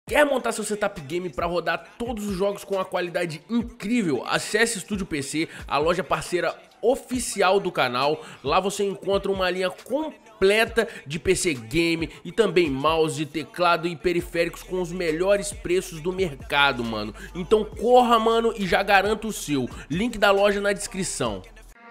Quer montar seu setup game para rodar todos os jogos com uma qualidade incrível? Acesse Estúdio PC, a loja parceira oficial do canal. Lá você encontra uma linha completa de PC game e também mouse, teclado e periféricos com os melhores preços do mercado, mano. Então corra, mano, e já garanta o seu. Link da loja na descrição.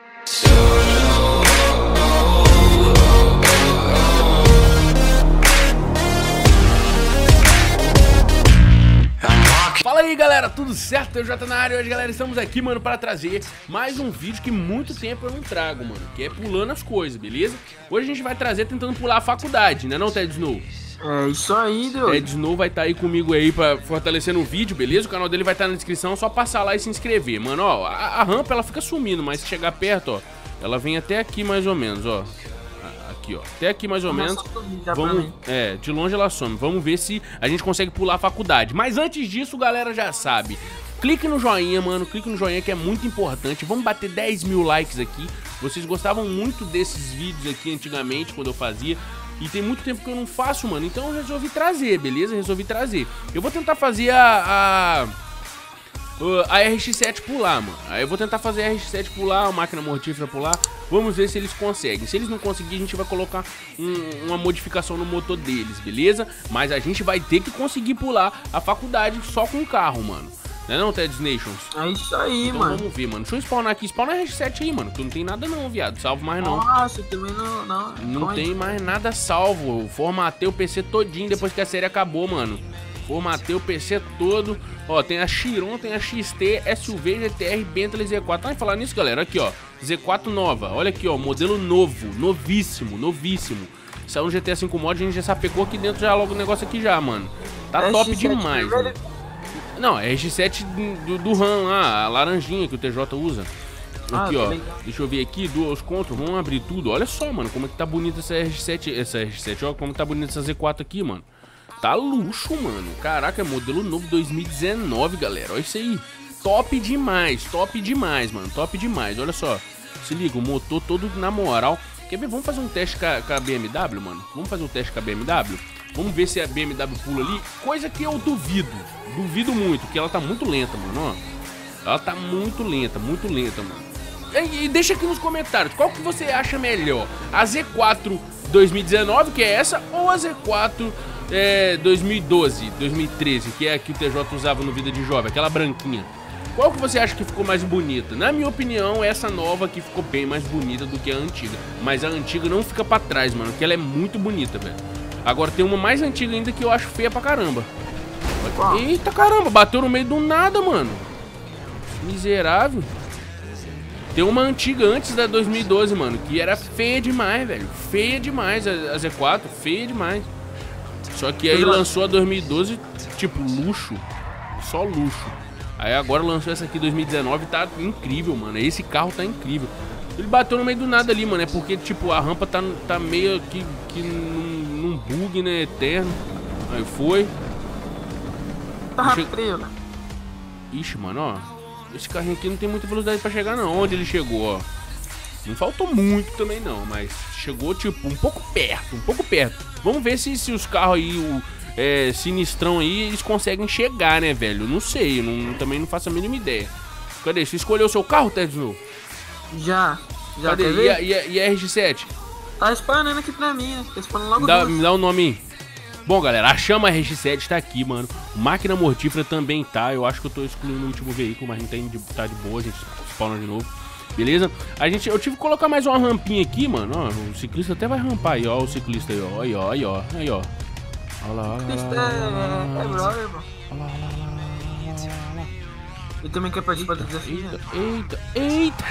Fala aí, galera, tudo certo? Eu já tô na área hoje, galera. Estamos aqui, mano, para trazer mais um vídeo que muito tempo eu não trago, mano, que é pulando as coisas, beleza? Hoje a gente vai trazer tentando pular a faculdade, né não, Ted Snow? É isso aí, Deus. Ted Snow vai estar aí comigo aí pra fortalecer no vídeo, beleza? O canal dele vai estar na descrição, só passar lá e se inscrever. Mano, ó, a rampa ela fica sumindo, mas se chegar perto, ó, ela vem até aqui mais ou menos, ó. Aqui, ó, até aqui mais ou menos. Vamos, de longe ela some. Vamos ver se a gente consegue pular a faculdade. Mas antes disso, galera já sabe, clique no joinha, mano, clique no joinha que é muito importante. Vamos bater 10 mil likes aqui. Vocês gostavam muito desses vídeos aqui antigamente, quando eu fazia. E tem muito tempo que eu não faço, mano, então eu resolvi trazer, beleza? Resolvi trazer. Eu vou tentar fazer a RX-7 pular, mano. Aí eu vou tentar fazer a RX-7 pular, a máquina mortífera pular. Vamos ver se eles conseguem. Se eles não conseguirem, a gente vai colocar uma modificação no motor deles, beleza? Mas a gente vai ter que conseguir pular a faculdade só com o carro, mano. Não é não, Ted Nations? É isso aí, então, mano. Vamos ver, mano. Deixa eu spawnar aqui. Spawna a RX-7 aí, mano. Que não tem nada não, viado. Salvo mais não. Nossa, também não. Não tem mais nada salvo. Eu formatei o PC todinho depois que a série acabou, mano. Formatei o PC todo. Ó, tem a Chiron, tem a XT, SUV, GTR, Bentley, Z4. Vai falar nisso, galera. Aqui, ó. Z4 nova. Olha aqui, ó. Modelo novo. Novíssimo, novíssimo. Saiu um GTA 5 mod, a gente já sapecou aqui dentro já logo o negócio aqui já, mano. Tá top demais, mano. Não, é RX-7 do RAM lá, a laranjinha que o TJ usa. Aqui, ó. Deixa eu ver aqui, duas contas. Vamos abrir tudo. Olha só, mano, como é que tá bonita essa RX-7. Ó, como tá bonita essa Z4 aqui, mano. Tá luxo, mano. Caraca, é modelo novo 2019, galera. Olha isso aí. Top demais, mano. Top demais. Olha só. Se liga, o motor todo na moral. Quer ver? Vamos fazer um teste com a BMW, mano. Vamos fazer um teste com a BMW. Vamos ver se a BMW pula ali. Coisa que eu duvido. Duvido muito, porque ela tá muito lenta, mano. Ó. Ela tá muito lenta, mano. E deixa aqui nos comentários, qual que você acha melhor? A Z4 2019, que é essa, ou a Z4 2012, 2013, que é a que o TJ usava no Vida de Jovem, aquela branquinha? Qual que você acha que ficou mais bonita? Na minha opinião, essa nova aqui ficou bem mais bonita do que a antiga. Mas a antiga não fica pra trás, mano, porque ela é muito bonita, velho. Agora tem uma mais antiga ainda que eu acho feia pra caramba. Eita caramba, bateu no meio do nada, mano. Miserável. Tem uma antiga antes da 2012, mano, que era feia demais, velho. Feia demais a Z4, feia demais. Só que aí lançou a 2012, tipo, luxo. Só luxo. Aí agora lançou essa aqui 2019 e tá incrível, mano. Esse carro tá incrível. Ele bateu no meio do nada ali, mano. É porque, tipo, a rampa tá meio que num bug, né, eterno. Aí foi. Tá frio, né? Ixi, mano, ó. Esse carrinho aqui não tem muita velocidade pra chegar, não. Onde ele chegou, ó. Não faltou muito também, não. Mas chegou, tipo, um pouco perto. Vamos ver se os carros aí, sinistrão aí, eles conseguem chegar, né, velho? Não sei, também não faço a mínima ideia. Cadê? Você escolheu o seu carro, Ted Snow? Já. Cadê? E a RX-7? Tá spawnando aqui pra mim, né? Tá spawnando logo Me dá o nome aí. Bom, galera, a Chama RX-7 tá aqui, mano. Máquina mortífera também tá. Eu acho que eu tô excluindo o último veículo, mas não tem tá de boa, a gente spawna de novo. Beleza? Eu tive que colocar mais uma rampinha aqui, mano. Ó, o ciclista até vai rampar aí, ó. O ciclista aí, ó. Aí, ó. Olha lá, olha lá. Eu também quero participar do desafio. Eita.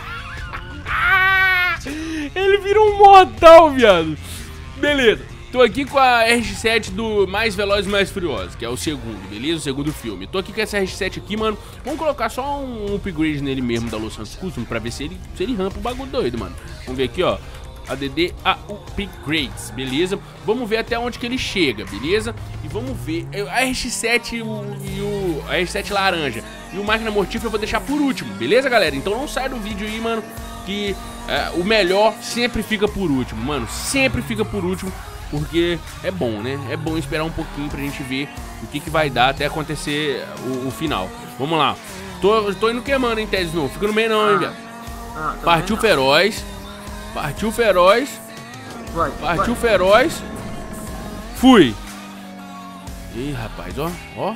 Ele virou um mortal, viado. Beleza. Tô aqui com a RX-7 do Mais Velozes e Mais Furiosos, que é o segundo, beleza? O segundo filme. Tô aqui com essa RX-7 aqui, mano. Vamos colocar só um upgrade nele mesmo da Los Santos Custom pra ver se ele rampa o bagulho doido, mano. Vamos ver aqui, ó. ADD a upgrades, beleza? Vamos ver até onde que ele chega, beleza? E vamos ver a RX-7 a RX-7 laranja e o Máquina Mortífera eu vou deixar por último, beleza, galera? Então não sai do vídeo aí, mano, que o melhor sempre fica por último, mano. Sempre fica por último. porque é bom, né? É bom esperar um pouquinho pra gente ver o que vai dar até acontecer o final. Vamos lá. Tô indo queimando, hein, Ted Snow. Fica no meio não, hein, velho. Partiu feroz. Partiu feroz. Partiu feroz. Fui. Ih, rapaz, ó.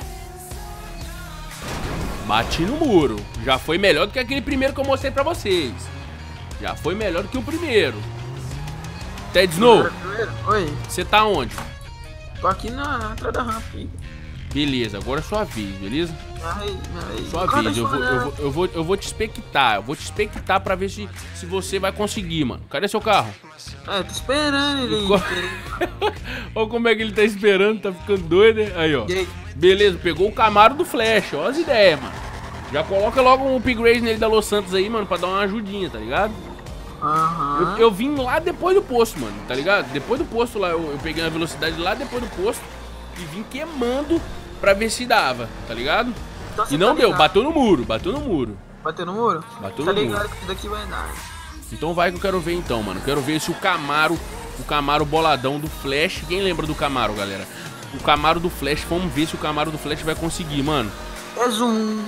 Bati no muro. Já foi melhor do que aquele primeiro que eu mostrei pra vocês. Já foi melhor do que o primeiro. Ted Snow, oi. Você tá onde? Tô aqui na entrada da rampa. Beleza, agora é sua vez, beleza? Aí. Sua vez, eu vou te expectar. Eu vou te expectar pra ver se você vai conseguir, mano. Cadê seu carro? Tô esperando ele. Olha como é que ele tá esperando, tá ficando doido, né? Aí, ó. Beleza, pegou o Camaro do Flash, ó as ideias, mano. Já coloca logo um upgrade nele da Los Santos aí, mano, pra dar uma ajudinha, tá ligado? Eu vim lá depois do posto, mano, tá ligado? Depois do posto lá, eu peguei a velocidade lá depois do posto e vim queimando pra ver se dava, tá ligado? Então, e não deu, bateu no muro. Bateu no muro? Bateu no muro. Tá ligado que isso daqui vai dar. Então vai que eu quero ver então, mano. Quero ver se o Camaro boladão do Flash. Quem lembra do Camaro, galera? O Camaro do Flash, vamos ver se o Camaro do Flash vai conseguir, mano. É zoom.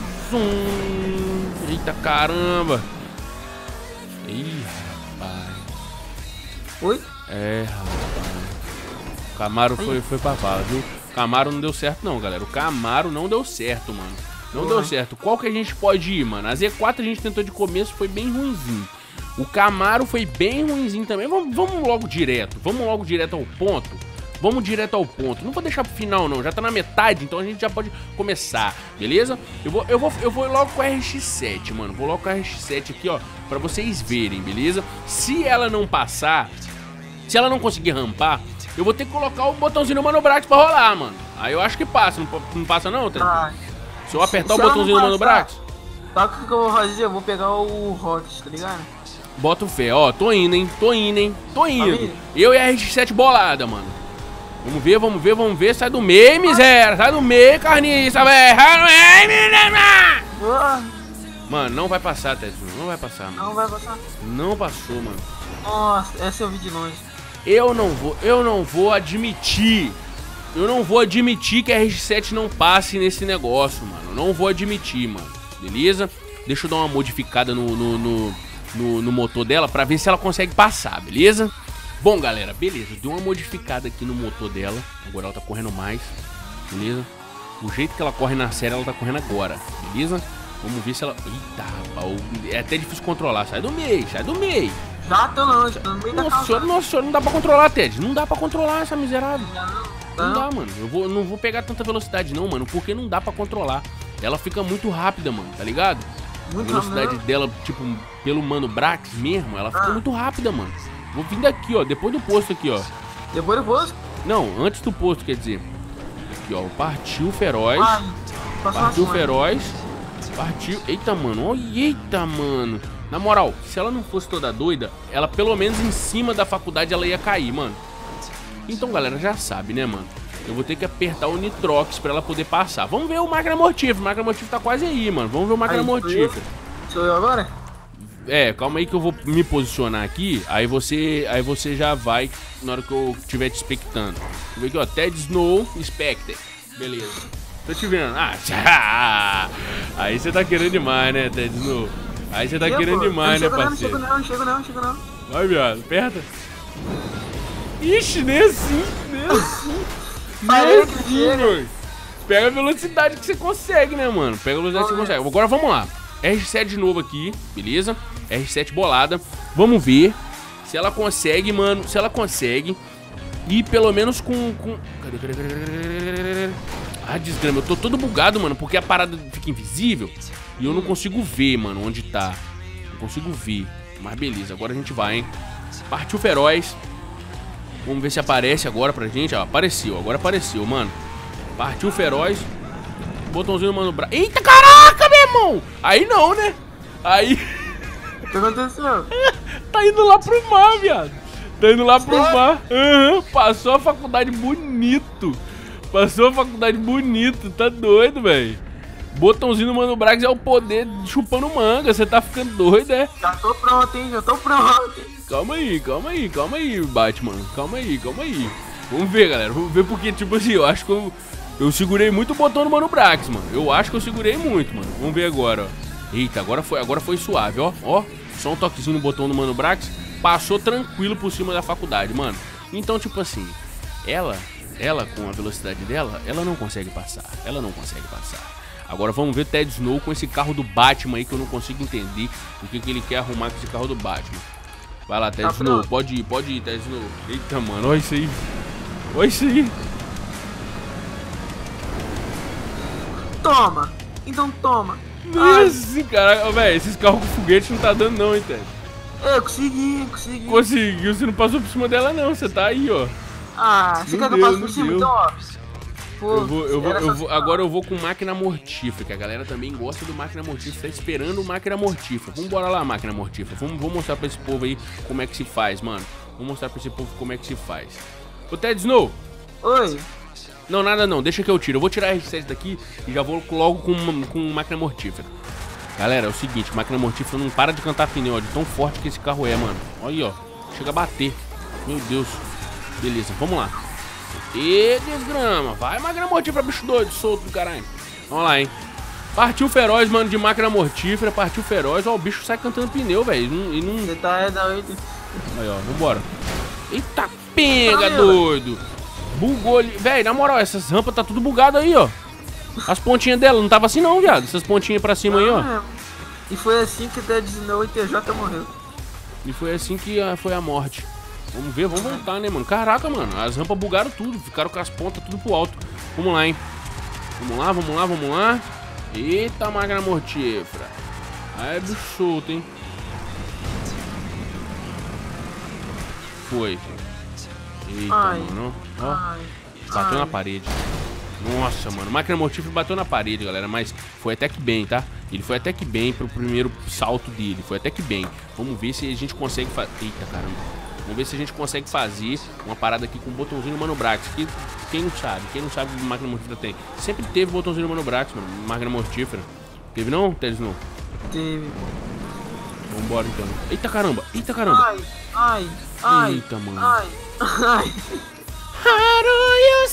Eita caramba. Ih, rapaz. Oi? É, rapaz. O Camaro foi pra bala, viu? O Camaro não deu certo não, galera. O Camaro não deu certo, mano. Não deu certo. Qual que a gente pode ir, mano? A Z4 a gente tentou de começo, foi bem ruimzinho. O Camaro foi bem ruimzinho também. Vamos logo direto. Vamos logo direto ao ponto. Vamos direto ao ponto. Não vou deixar pro final, não. Já tá na metade, então a gente já pode começar, beleza? Eu vou logo com a RX-7, mano. Vou logo com a RX-7 aqui, ó, pra vocês verem, beleza? Se ela não passar, se ela não conseguir rampar, eu vou ter que colocar o botãozinho do Mano Brax pra rolar, mano. Aí eu acho que passa. Não passa não, tá? Se eu apertar o botãozinho do Mano Brax... Sabe o que eu vou fazer? Eu vou pegar o Rocket, tá ligado? Bota o fé, ó. Tô indo, hein? Tô indo. Eu e a RX-7 bolada, mano. Vamos ver. Sai do meio, miséria. Sai do meio, carniça, velho. Sai do meio, miséria. Mano, não vai passar, Tessinho. Não vai passar, mano. Não vai passar? Não passou, mano. Nossa, essa eu vi de longe. Eu não vou admitir. Eu não vou admitir que a RX-7 não passe nesse negócio, mano. Não vou admitir, mano. Beleza? Deixa eu dar uma modificada no motor dela pra ver se ela consegue passar, beleza? Bom, galera, beleza. Deu uma modificada aqui no motor dela. Agora ela tá correndo mais, beleza? O jeito que ela corre na série, ela tá correndo agora, beleza? Vamos ver se ela... Eita, rapaz, é até difícil controlar. Sai do meio. Já tô longe, tô no meio da calçada. Nossa senhora, não dá pra controlar, Ted. Não dá pra controlar essa miserável. Não dá, mano. Eu não vou pegar tanta velocidade não, mano, porque não dá pra controlar. Ela fica muito rápida, mano, tá ligado? A velocidade dela, tipo, pelo Mano Brax mesmo, ela fica muito rápida, mano. Vou vir daqui, ó, depois do posto aqui, ó. Depois do posto? Não, antes do posto, quer dizer. Aqui, ó, partiu feroz. Partiu feroz. Partiu... Eita, mano, eita, mano. Na moral, se ela não fosse toda doida, ela pelo menos em cima da faculdade ela ia cair, mano. Então, galera, já sabe, né, mano? Eu vou ter que apertar o Nitrox pra ela poder passar. Vamos ver o máquina mortífera. O máquina mortífera tá quase aí, mano. Vamos ver o máquina mortífera. Sou eu agora? É, calma aí que eu vou me posicionar aqui. Aí você já vai na hora que eu estiver te expectando. Vou ver aqui, ó. Ted Snow Spectre. Beleza. Tô te vendo. Ah, tchau. Aí você tá querendo demais, né, Ted Snow? Aí você tá querendo demais, né, parceiro? Não chego não. Vai, viado. Aperta. Ixi, nem assim. Mano. Pega a velocidade que você consegue, né, mano? Pega a velocidade que você consegue. Agora vamos lá. RX-7 de novo aqui, beleza? RX-7 bolada. Vamos ver se ela consegue, mano. Se ela consegue. E pelo menos com... Cadê? Ah, desgrama. Eu tô todo bugado, mano, porque a parada fica invisível. E eu não consigo ver, mano, onde tá. Não consigo ver. Mas beleza, agora a gente vai, hein? Partiu feroz. Vamos ver se aparece agora pra gente. Ó, apareceu, agora apareceu, mano. Partiu feroz. Botãozinho do Mano Brax. Eita, caraca, meu irmão! Aí não, né? Aí... O que aconteceu? Tá indo lá pro mar, viado. Tá indo lá pro mar. Passou a faculdade bonito. Tá doido, velho. Botãozinho do Mano Brax é o poder chupando manga. Você tá ficando doido, é? Já tô pronto, hein? Calma aí, Batman. Calma aí. Vamos ver, galera. Vamos ver porque, tipo assim, eu acho que eu segurei muito o botão do Mano Brax, mano. Eu acho que eu segurei muito, mano. Vamos ver agora, ó. Eita, agora foi suave, ó. Ó, só um toquezinho no botão do Mano Brax. Passou tranquilo por cima da faculdade, mano. Então, tipo assim, ela com a velocidade dela, ela não consegue passar. Agora vamos ver Ted Snow com esse carro do Batman aí, que eu não consigo entender o que ele quer arrumar com esse carro do Batman. Vai lá, Ted Snow, pode ir, Ted Snow. Eita, mano, olha isso aí. Toma! Então toma! Esse cara, velho, esses carros com foguete não tá dando não, hein, Ted? Eu consegui. Conseguiu, você não passou por cima dela não, você tá aí, ó. Ah, você quer que eu passe por cima, então, ó. Pô, agora eu vou com máquina mortífera, que a galera também gosta do máquina mortífera, tá esperando o máquina mortífera. Vambora lá, máquina mortífera. Vou mostrar pra esse povo aí como é que se faz, mano. Vou mostrar pra esse povo como é que se faz. Ô, Ted Snow. Oi. Não, nada não, deixa que eu tiro. Eu vou tirar a R7 daqui e já vou logo com máquina mortífera. Galera, é o seguinte, máquina mortífera não para de cantar pneu, ó, de tão forte que esse carro é, mano. Olha aí, ó, chega a bater. Meu Deus. Beleza, vamos lá. E desgrama, vai máquina mortífera, bicho doido, solto do caralho. Vamos lá, hein. Partiu feroz, mano, de máquina mortífera, partiu feroz. Ó, o bicho sai cantando pneu, velho. Você tá doido. Aí, ó, vambora. Eita, pega, doido. Bugou ali. Velho, na moral, essas rampas tá tudo bugado aí, ó. As pontinhas dela, não tava assim não, viado. Essas pontinhas pra cima aí, ó. E foi assim que o Ted Snow e TJ morreu. E foi assim que foi a morte. Vamos ver, vamos voltar, né, mano? Caraca, mano, as rampas bugaram tudo. Ficaram com as pontas tudo pro alto. Vamos lá, hein. Vamos lá. Eita, máquina mortífera. Aí é bicho solto, hein. Foi. Eita, mano. Ó, bateu na parede. Nossa, mano, máquina mortífera bateu na parede, galera. Mas foi até que bem, tá? Ele foi até que bem pro primeiro salto dele. Foi até que bem. Vamos ver se a gente consegue fazer. Eita, caramba. Vamos ver se a gente consegue fazer uma parada aqui com o botãozinho do Mano Brax. Que quem não sabe que máquina mortífera tem. Sempre teve botãozinho do Mano Brax, mano. Máquina mortífera. Teve não, Ted Snow? Teve. Vambora então. Eita caramba. Ai. Eita, mano. Ai. How do you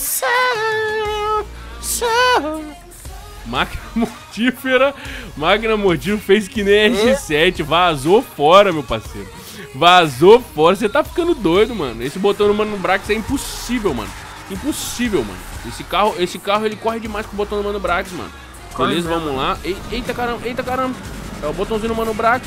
sound? Máquina mortífera fez que nem R7. Vazou fora, meu parceiro. Vazou fora. Você tá ficando doido, mano. Esse botão do Mano Brax é impossível, mano. Impossível, mano. Esse carro ele corre demais com o botão do Mano Brax, mano. Beleza, vamos lá. Eita caramba. É o botãozinho do Mano Brax.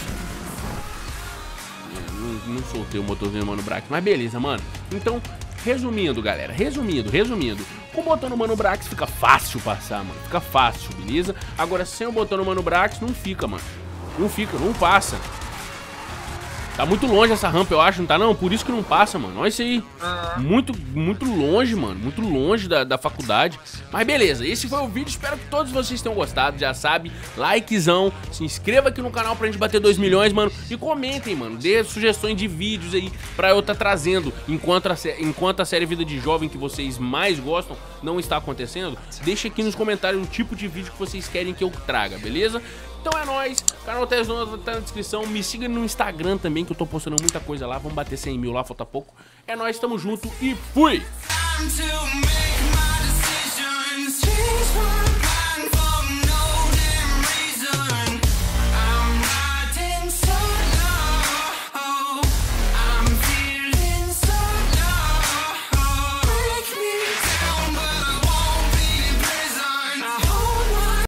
Não soltei o botãozinho do Mano Brax, mas beleza, mano. Então, resumindo, galera, resumindo, com o botão do Mano Brax fica fácil passar, mano. Fica fácil, beleza? Agora, sem o botão do Mano Brax, não fica, mano. Não passa. Tá muito longe essa rampa, eu acho, não tá não? Por isso que não passa, mano. Olha isso aí. Muito longe, mano. Muito longe da faculdade. Mas beleza, esse foi o vídeo. Espero que todos vocês tenham gostado. Já sabe, likezão. Se inscreva aqui no canal pra gente bater 2 milhões, mano. E comentem, mano. Dê sugestões de vídeos aí pra eu tá trazendo. Enquanto a série Vida de Jovem que vocês mais gostam não está acontecendo, deixa aqui nos comentários o tipo de vídeo que vocês querem que eu traga, beleza? Então é nóis, o canal Ted Snow tá na descrição, me siga no Instagram também que eu tô postando muita coisa lá, vamos bater 100 mil lá, falta pouco. É nóis, tamo junto e fui!